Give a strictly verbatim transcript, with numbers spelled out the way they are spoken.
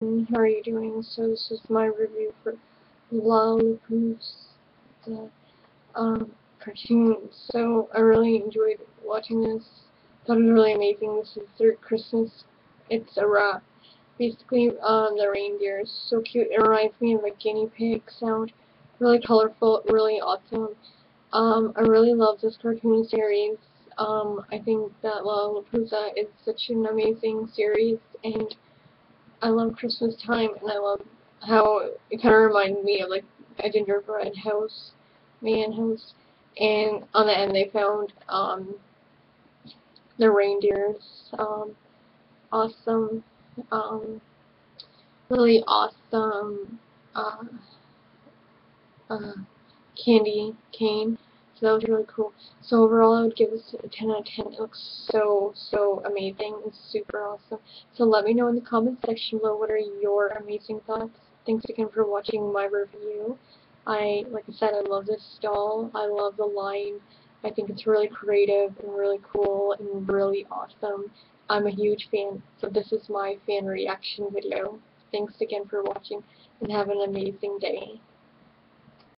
How are you doing? So this is my review for Lalaloopsy the um, cartoon. So I really enjoyed watching this. Thought it was really amazing. This is their Christmas. It's a wrap. Basically, um, the reindeer is so cute. It reminds me of a guinea pig sound. Really colorful, really awesome. Um, I really love this cartoon series. Um, I think that Lalaloopsy is such an amazing series, and I love Christmas time, and I love how it kind of reminded me of like a gingerbread house, man house, and on the end they found um the reindeers, um awesome, um really awesome uh, uh candy cane. So that was really cool. So overall, I would give this a ten out of ten. It looks so, so amazing. It's super awesome. So let me know in the comment section below what are your amazing thoughts. Thanks again for watching my review. I, like I said, I love this doll. I love the line. I think it's really creative and really cool and really awesome. I'm a huge fan, so this is my fan reaction video. Thanks again for watching, and have an amazing day.